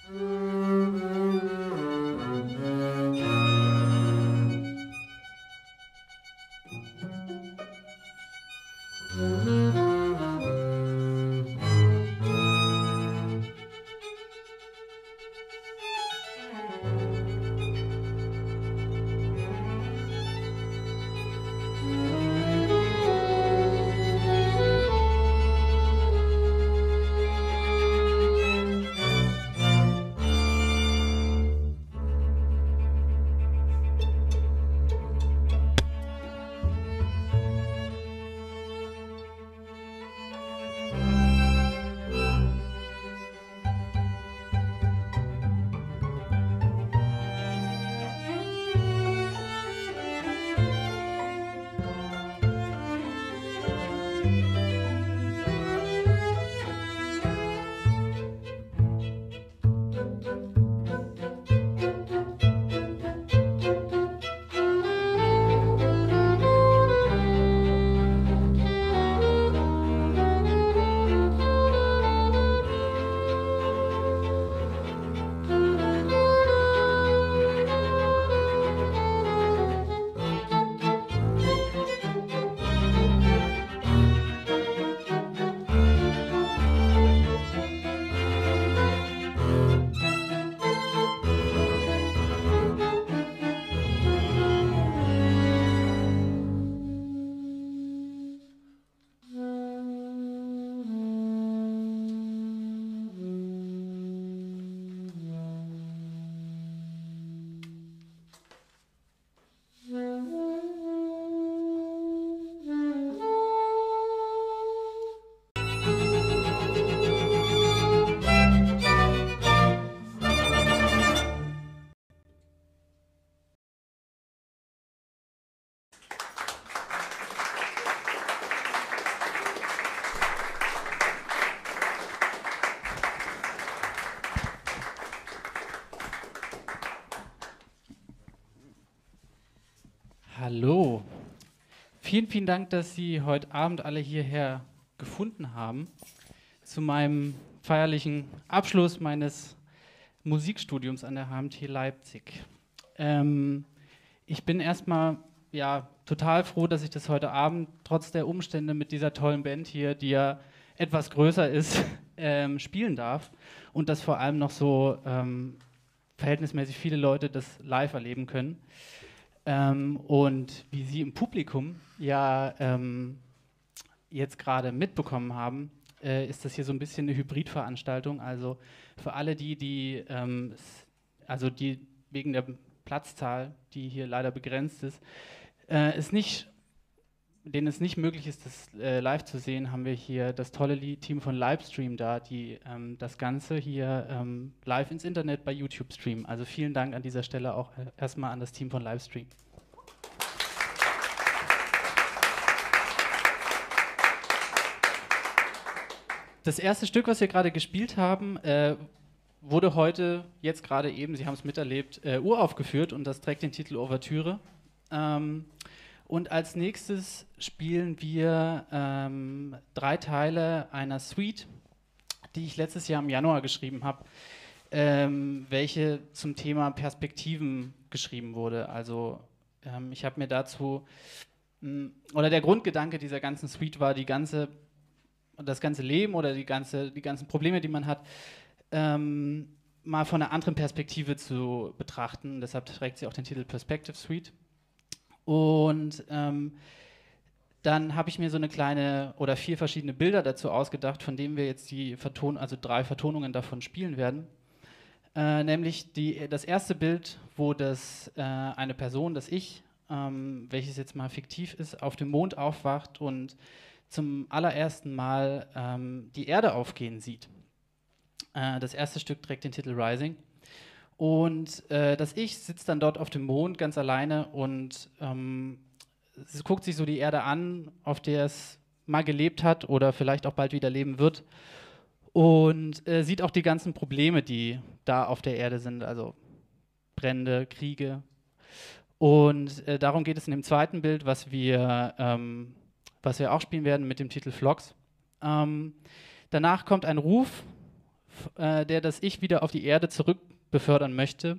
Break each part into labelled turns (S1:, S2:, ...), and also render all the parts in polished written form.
S1: Hallo. Vielen, vielen Dank, dass Sie heute Abend alle hierher gefunden haben zu meinem feierlichen Abschluss meines Musikstudiums an der HMT Leipzig. Ich bin erstmal total froh, dass ich das heute Abend trotz der Umstände mit dieser tollen Band hier, die ja etwas größer ist, spielen darf und dass vor allem noch so verhältnismäßig viele Leute das live erleben können. Und wie Sie im Publikum jetzt gerade mitbekommen haben, ist das hier so ein bisschen eine Hybridveranstaltung. Also für alle die wegen der Platzzahl, die hier leider begrenzt ist, denen es nicht möglich ist, das live zu sehen, haben wir hier das tolle Team von Livestream da, die das Ganze hier live ins Internet bei YouTube streamen. Also vielen Dank an dieser Stelle auch erstmal an das Team von Livestream. Das erste Stück, was wir gerade gespielt haben, wurde heute, jetzt gerade eben, Sie haben es miterlebt, uraufgeführt und das trägt den Titel Ouvertüre. Und als nächstes spielen wir 3 Teile einer Suite, die ich letztes Jahr im Januar geschrieben habe, welche zum Thema Perspektiven geschrieben wurde. Also ich habe mir dazu, oder der Grundgedanke dieser ganzen Suite war, das ganze Leben oder die ganzen Probleme, die man hat, mal von einer anderen Perspektive zu betrachten. Deshalb trägt sie auch den Titel Perspective Suite. Und dann habe ich mir so eine kleine oder 4 verschiedene Bilder dazu ausgedacht, von denen wir jetzt 3 Vertonungen davon spielen werden. Nämlich das erste Bild, wo eine Person, das Ich, welches jetzt mal fiktiv ist, auf dem Mond aufwacht und zum allerersten Mal die Erde aufgehen sieht. Das erste Stück trägt den Titel Rising. Und das Ich sitzt dann dort auf dem Mond ganz alleine und es guckt sich so die Erde an, auf der es mal gelebt hat oder vielleicht auch bald wieder leben wird. Und sieht auch die ganzen Probleme, die da auf der Erde sind, also Brände, Kriege. Und darum geht es in dem zweiten Bild, was wir auch spielen werden mit dem Titel Flocks. Danach kommt ein Ruf der das Ich wieder auf die Erde zurück befördern möchte.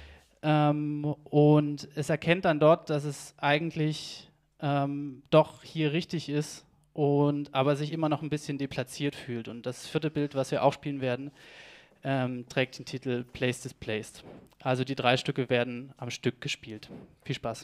S1: Und es erkennt dann dort, dass es eigentlich doch hier richtig ist und aber sich immer noch ein bisschen deplatziert fühlt. Und das vierte Bild, was wir auch spielen werden, trägt den Titel Place Displaced. Also die 3 Stücke werden am Stück gespielt. Viel Spaß.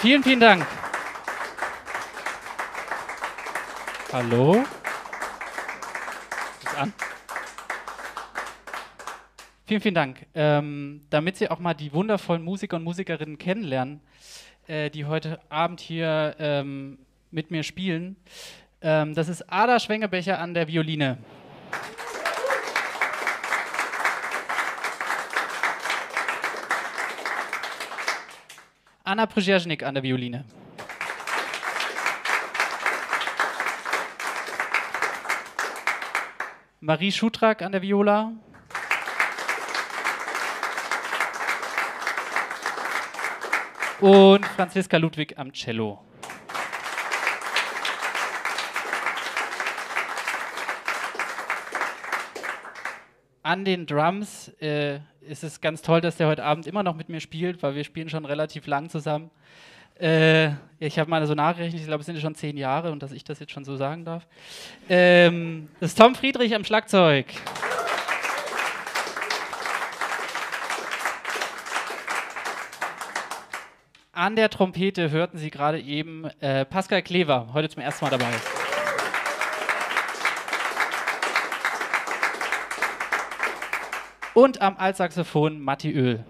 S1: Vielen, vielen Dank. Hallo? Ist an? Vielen, vielen Dank. Damit Sie auch mal die wundervollen Musiker und Musikerinnen kennenlernen, die heute Abend hier mit mir spielen. Das ist Ada Schwengebecher an der Violine. Anna Przeznik an der Violine. Marie Schutrak an der Viola. Und Franziska Ludwig am Cello. An den Drums ist es ganz toll, dass der heute Abend immer noch mit mir spielt, weil wir spielen schon relativ lang zusammen. Ich habe mal so nachgerechnet, ich glaube, es sind schon 10 Jahre und dass ich das jetzt schon so sagen darf. Das ist Tom Friedrich am Schlagzeug. An der Trompete hörten Sie gerade eben Pascal Klever, heute zum ersten Mal dabei. Und am Altsaxophon Matti Öl.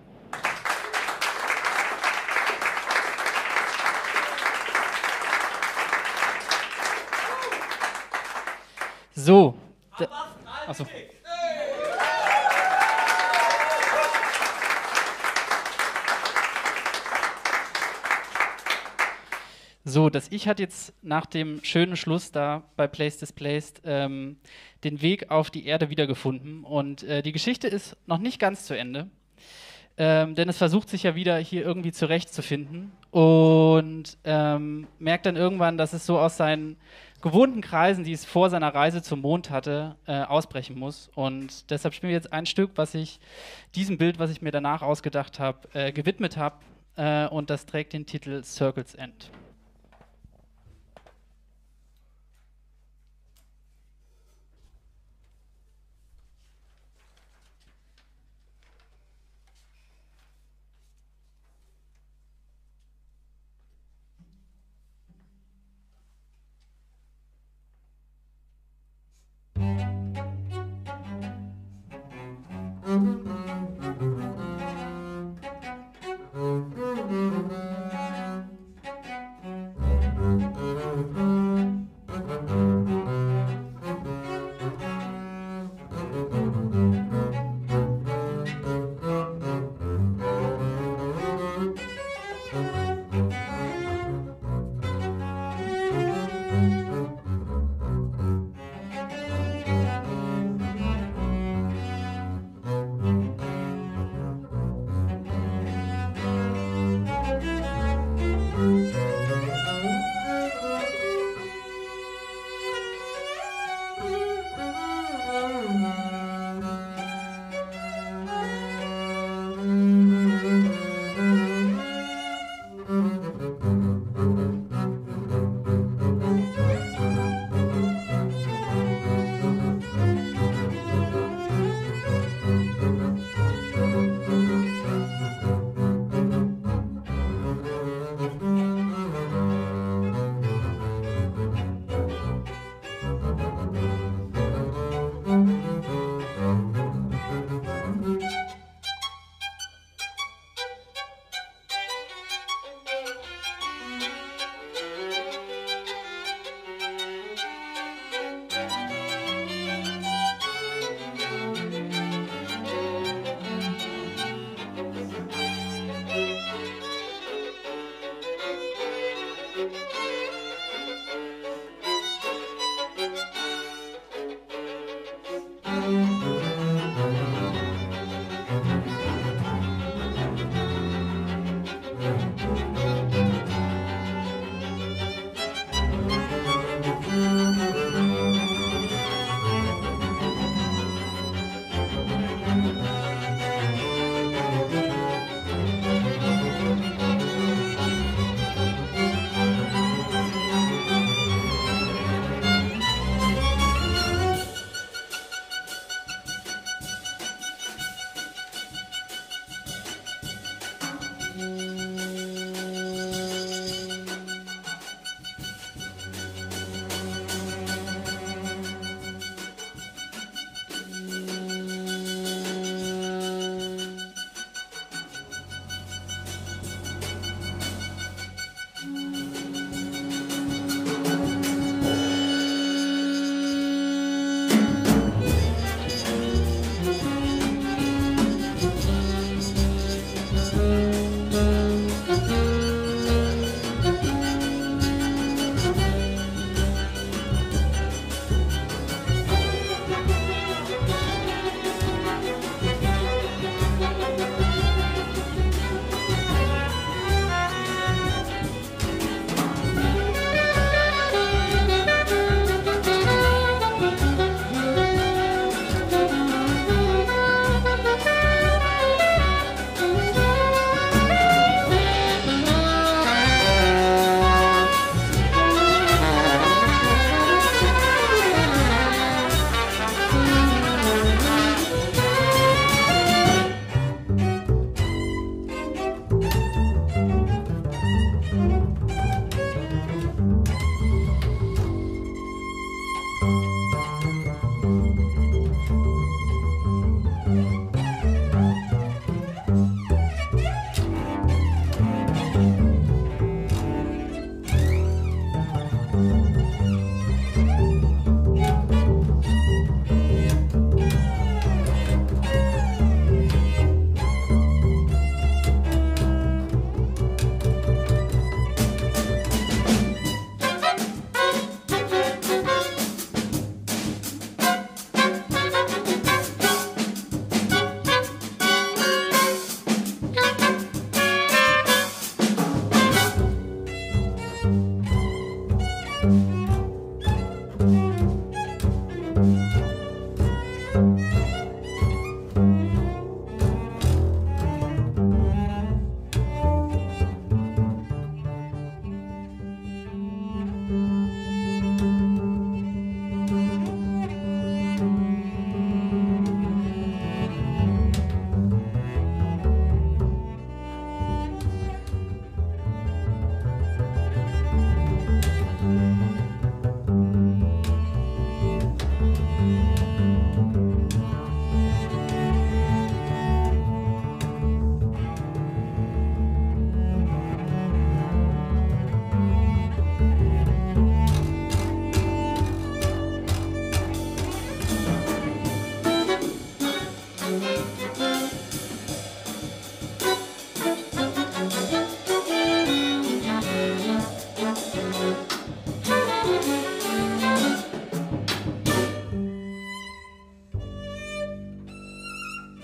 S1: So. Achso. So, das Ich hat jetzt nach dem schönen Schluss da bei Place Displaced den Weg auf die Erde wiedergefunden. Und die Geschichte ist noch nicht ganz zu Ende, denn es versucht sich ja wieder hier irgendwie zurechtzufinden und merkt dann irgendwann, dass es so aus seinen gewohnten Kreisen, die es vor seiner Reise zum Mond hatte, ausbrechen muss. Und deshalb spielen wir jetzt ein Stück, was ich diesem Bild, was ich mir danach ausgedacht habe, gewidmet habe. Und das trägt den Titel Circle's End.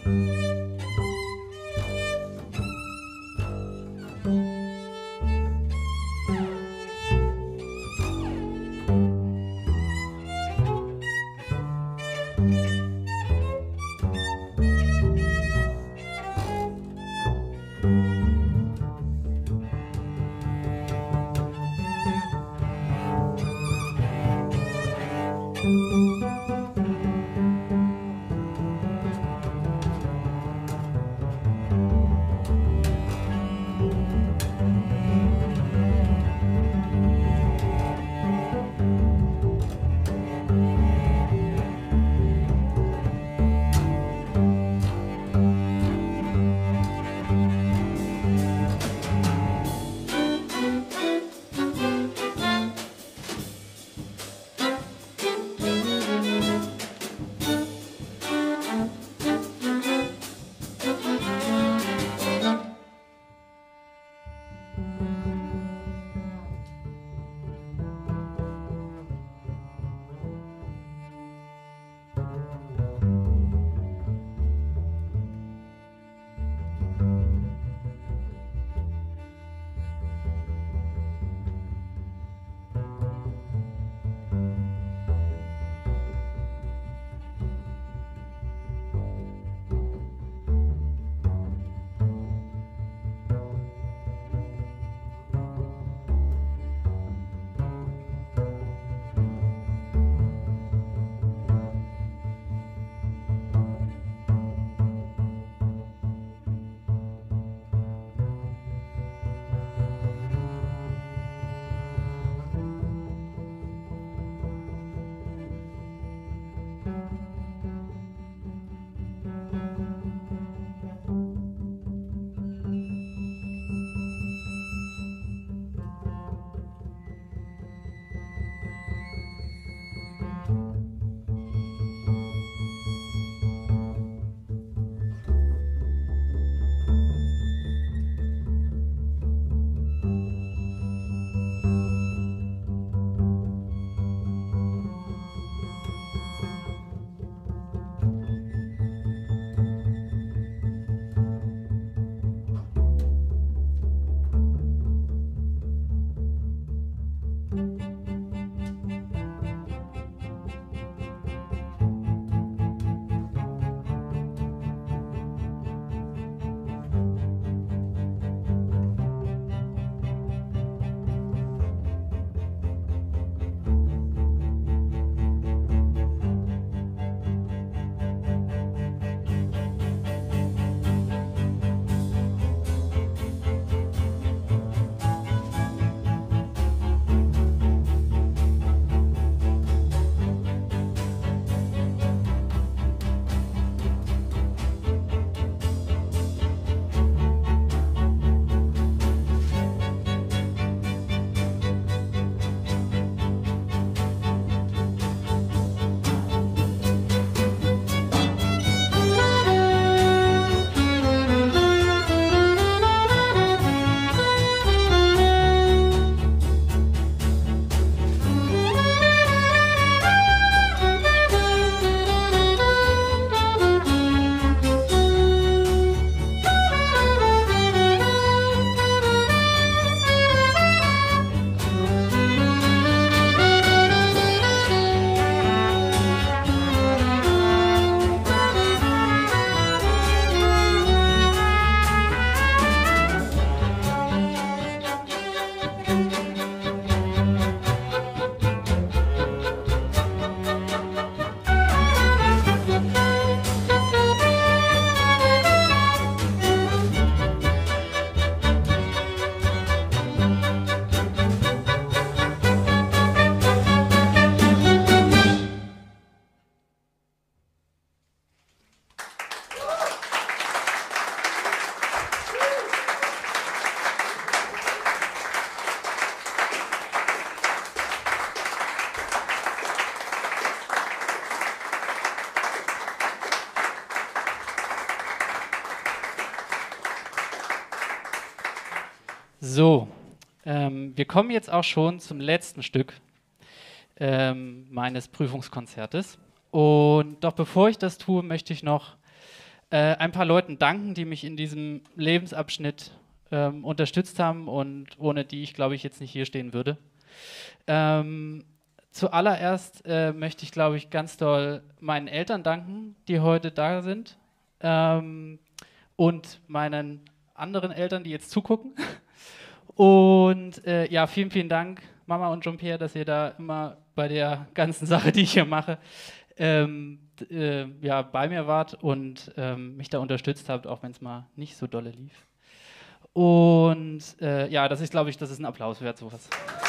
S1: So, wir kommen jetzt auch schon zum letzten Stück meines Prüfungskonzertes. Und doch bevor ich das tue, möchte ich noch ein paar Leuten danken, die mich in diesem Lebensabschnitt unterstützt haben und ohne die ich, glaube ich, jetzt nicht hier stehen würde. Zuallererst möchte ich, glaube ich, ganz doll meinen Eltern danken, die heute da sind, und meinen anderen Eltern, die jetzt zugucken. Und ja, vielen, vielen Dank, Mama und Jean-Pierre, dass ihr da immer bei der ganzen Sache, die ich hier mache, ja, bei mir wart und mich da unterstützt habt, auch wenn es mal nicht so dolle lief. Und ja, das ist, glaube ich, das ist ein Applaus wert, sowas.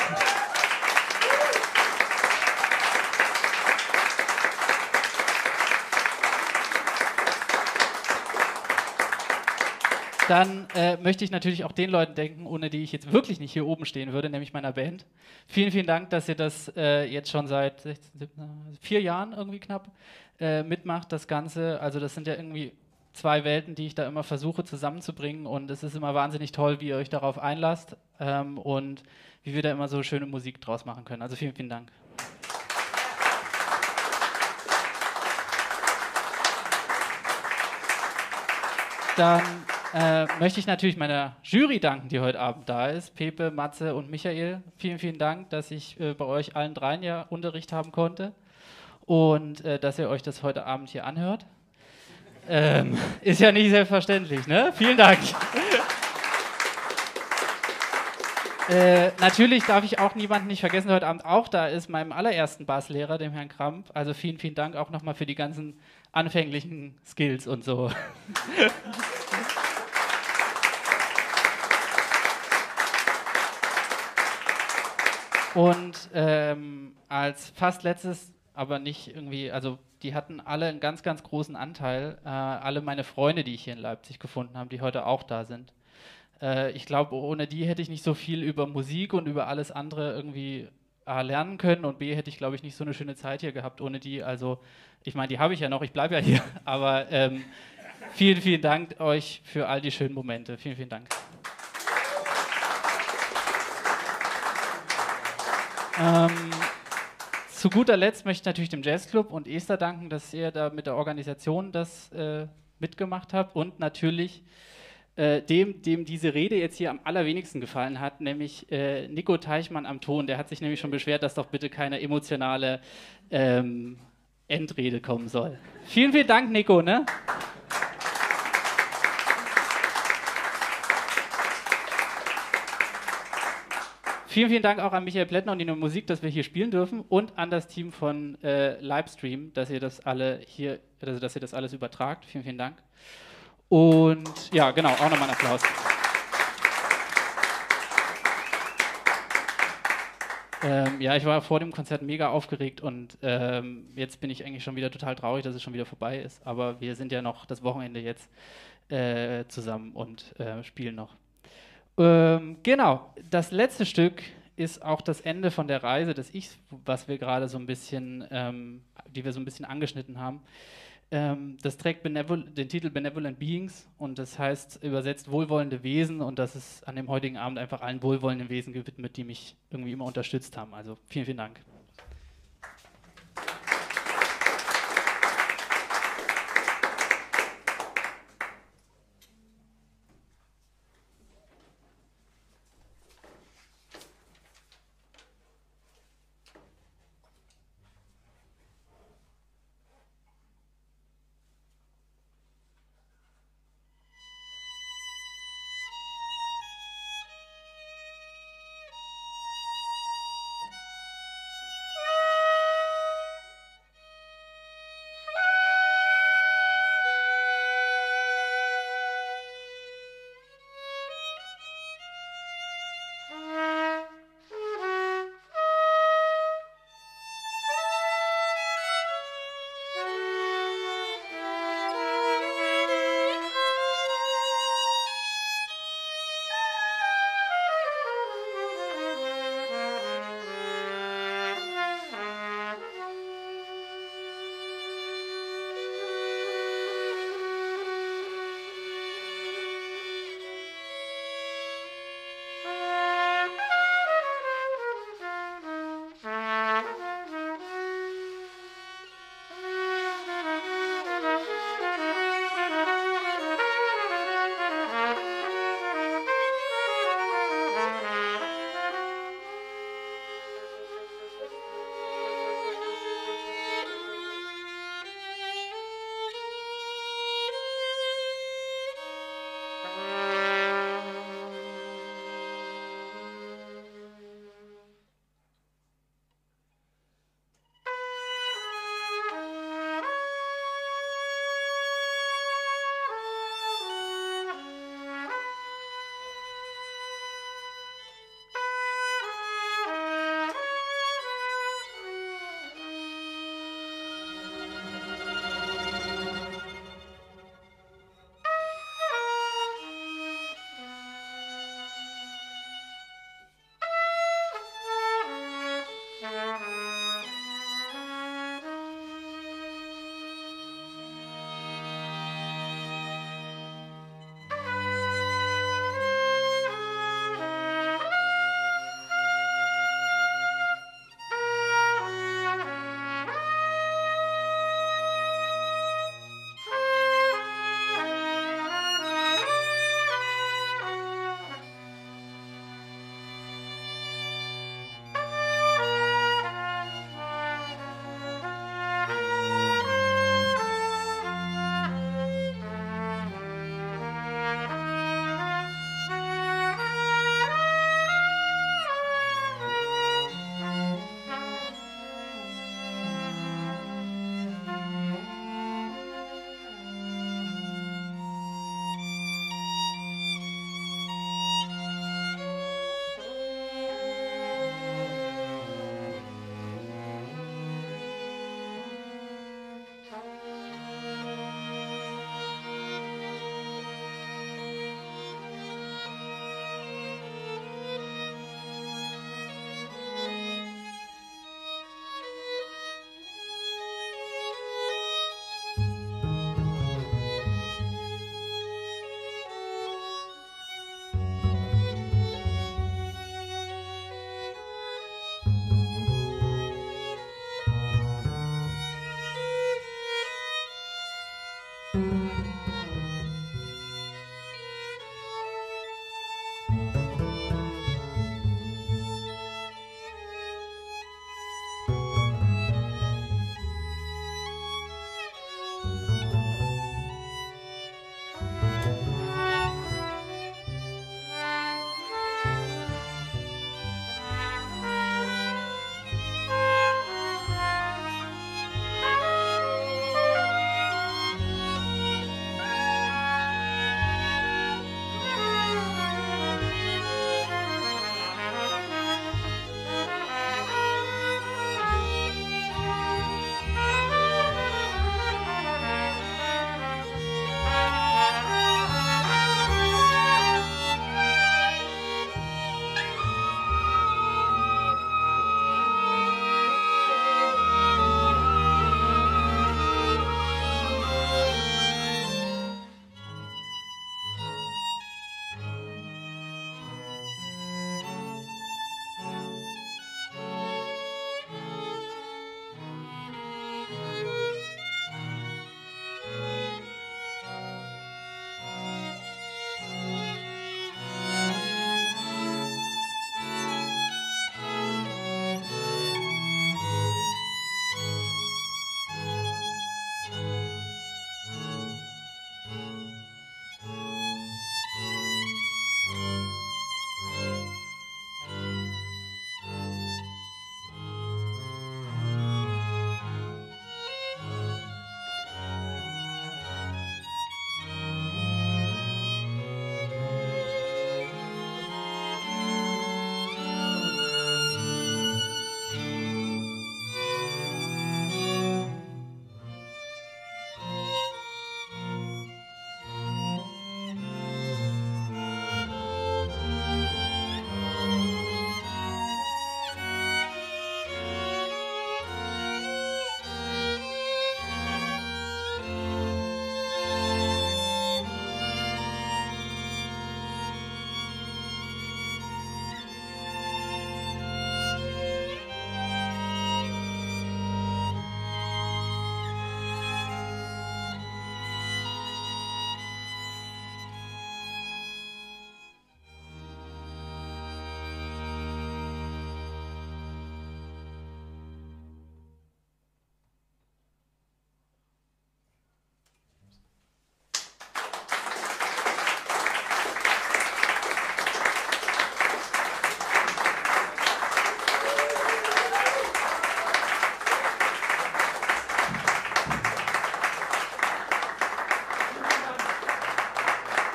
S1: Dann möchte ich natürlich auch den Leuten denken, ohne die ich jetzt wirklich nicht hier oben stehen würde, nämlich meiner Band. Vielen, vielen Dank, dass ihr das jetzt schon seit 16, 17, 4 Jahren irgendwie knapp mitmacht, das Ganze. Also das sind ja irgendwie 2 Welten, die ich da immer versuche zusammenzubringen, und es ist immer wahnsinnig toll, wie ihr euch darauf einlasst und wie wir da immer so schöne Musik draus machen können. Also vielen, vielen Dank. Dann möchte ich natürlich meiner Jury danken, die heute Abend da ist. Pepe, Matze und Michael. Vielen, vielen Dank, dass ich bei euch allen dreien ja Unterricht haben konnte und dass ihr euch das heute Abend hier anhört. Ist ja nicht selbstverständlich, ne? Vielen Dank. Natürlich darf ich auch niemanden nicht vergessen, der heute Abend auch da ist, meinem allerersten Basslehrer, dem Herrn Kramp. Also vielen, vielen Dank auch nochmal für die ganzen anfänglichen Skills und so. Und als fast letztes, aber nicht irgendwie, also die hatten alle einen ganz, ganz großen Anteil, alle meine Freunde, die ich hier in Leipzig gefunden habe, die heute auch da sind. Ich glaube, ohne die hätte ich nicht so viel über Musik und über alles andere irgendwie A lernen können, und B hätte ich, glaube ich, nicht so eine schöne Zeit hier gehabt ohne die. Also ich meine, die habe ich ja noch, ich bleibe ja hier, aber vielen, vielen Dank euch für all die schönen Momente. Vielen, vielen Dank. Zu guter Letzt möchte ich natürlich dem Jazzclub und Esther danken, dass ihr da mit der Organisation das mitgemacht habt, und natürlich dem diese Rede jetzt hier am allerwenigsten gefallen hat, nämlich Nico Teichmann am Ton. Der hat sich nämlich schon beschwert, dass doch bitte keine emotionale Endrede kommen soll. Vielen, vielen Dank, Nico, ne? Vielen, vielen Dank auch an Michael Plättner und die Musik, dass wir hier spielen dürfen, und an das Team von Livestream, dass ihr das alle hier, also dass ihr das alles übertragt. Vielen, vielen Dank. Und ja, genau, auch nochmal einen Applaus. Ja, ich war vor dem Konzert mega aufgeregt, und jetzt bin ich eigentlich schon wieder total traurig, dass es schon wieder vorbei ist. Aber wir sind ja noch das Wochenende jetzt zusammen und spielen noch. Genau, das letzte Stück ist auch das Ende von der Reise des Ichs, was wir gerade so ein bisschen, die wir so ein bisschen angeschnitten haben. Das trägt den Titel Benevolent Beings, und das heißt übersetzt wohlwollende Wesen, und das ist an dem heutigen Abend einfach allen wohlwollenden Wesen gewidmet, die mich irgendwie immer unterstützt haben. Also vielen, vielen Dank.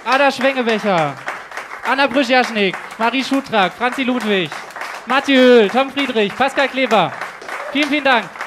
S1: Ada Schwengebecher, Anna Brüschjaschnik, Marie Schutrak, Franzi Ludwig, Mathieu Höhl, Tom Friedrich, Pascal Kleber. Vielen, vielen Dank.